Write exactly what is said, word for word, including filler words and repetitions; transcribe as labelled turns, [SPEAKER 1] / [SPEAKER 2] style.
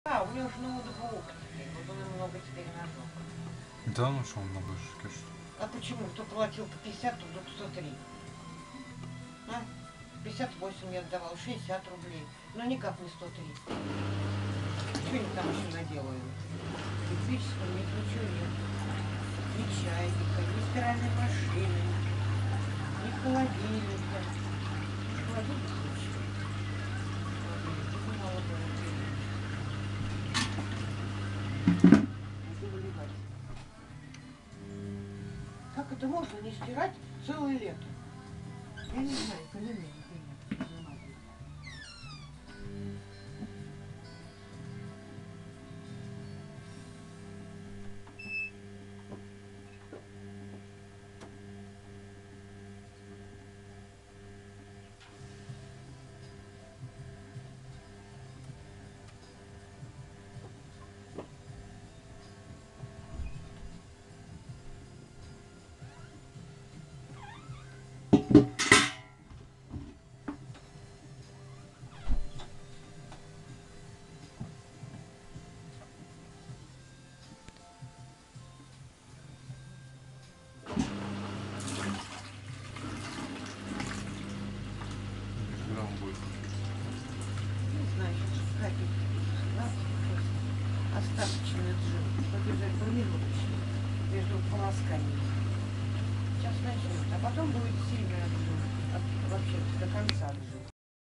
[SPEAKER 1] А, у него же ноутбук. Вот он много теперь нажег.
[SPEAKER 2] Да, ну что, он много же, что.
[SPEAKER 1] А почему? Кто платил по пятьдесят, то вдруг сто три. А? пятьдесят восемь я отдавал, шестьдесят рублей. Но никак не сто три. Что они там еще наделают? Электричества нет, ничего нет. Ни чайника, ни стиральной машины, ни холодильника. Холодильник лучше. Холодильник, мало было. Буду выливать. Как это можно не стирать целое лето? Я не знаю, понимаю. Остаточный отжим. Побежать промежуточный между полосками. Сейчас начнет, а потом будет сильный отжим. От, вообще до конца отжим.